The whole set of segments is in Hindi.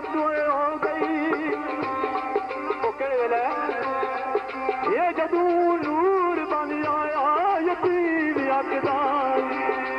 तू हो गई वो केड़े वेले ये जदू नूर बन आया यतीम अकदाई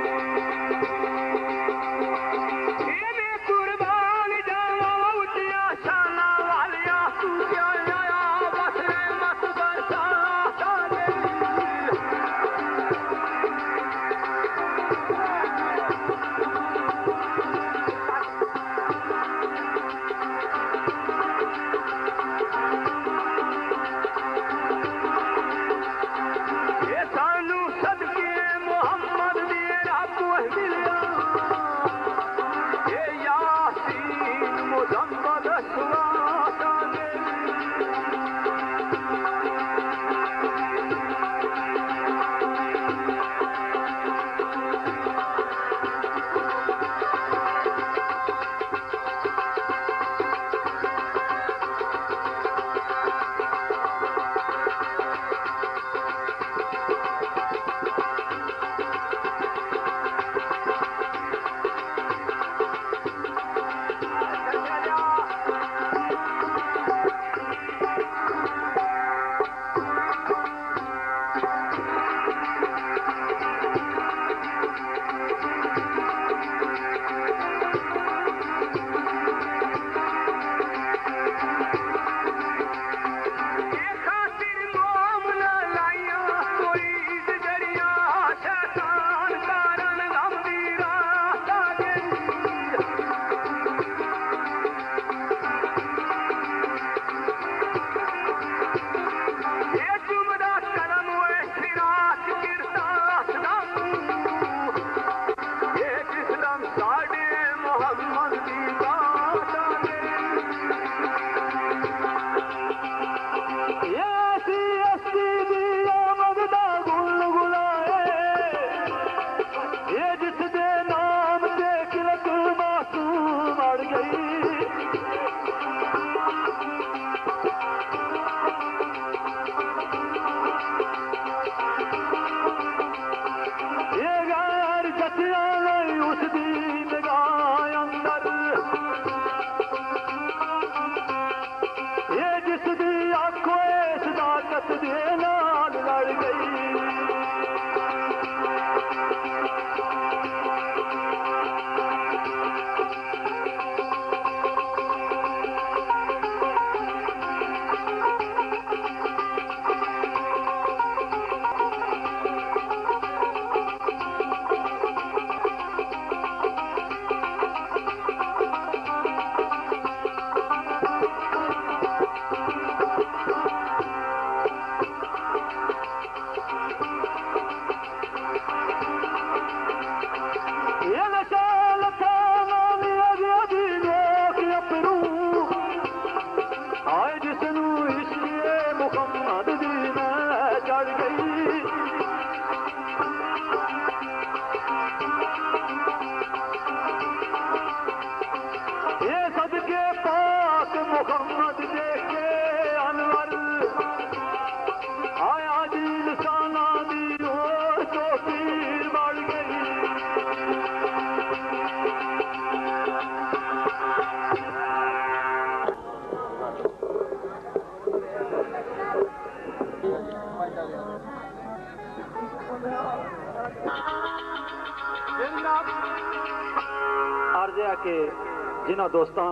अर्ज है कि जिन्होंने दोस्तों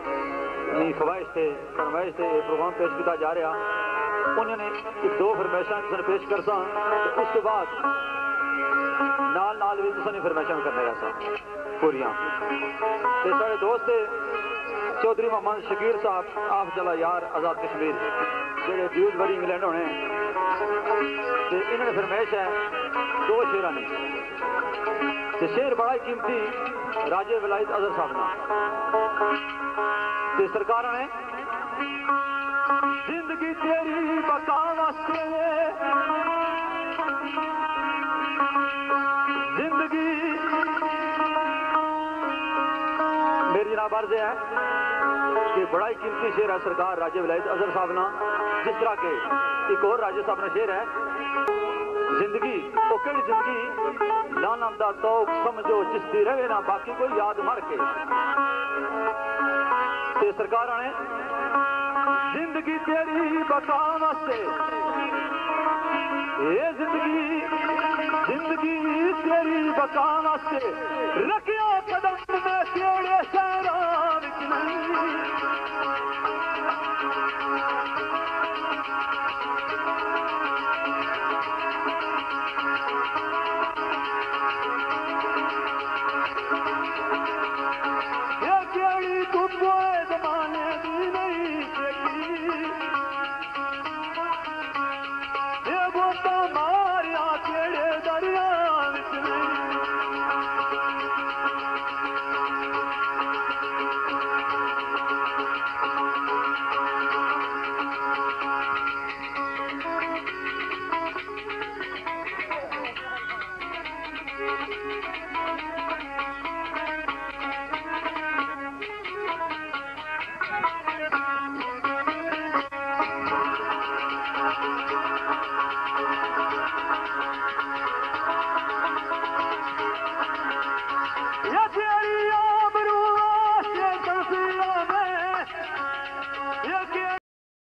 की ख्वाहिश से फरमाइश से प्रोग्राम पेश किया जा रहा उन्होंने एक दो फरमाइशा पेश कर सा उसके बाद नाल नाल भी तुसां फरमाइशा करने रहा पूरियां ते सारे दोस्त चौधरी मोहम्मद शकीर साहब आप चला यार आज़ाद कश्मीर जेडे ड्यूसबरी इंग्लैंड होने ते इन्होंने फरमाइश है दो शेर ने ते शेर बड़ा ही कीमती राजे विलायत अजहर साहब ना ते सरकार ने जिंदगी तेरी बका वास्ते जिंदगी मेरी जनाब अर्ज है कि बड़ा ही कीमती शेर है सरकार राजे विलायत अजहर साहब ना जिस तरह के एक और राजे साहब ने शेर है जिंदगी वो केड़ी जिंदगी ना नामदा तो समझो जिसदी रहे ना बाकी कोई याद मर के ते सरकार ने जिंदगी तेरी बका वास्ते ये जिंदगी तेरी बका वास्ते रखियो कदम में केड़े शहरां विच नहीं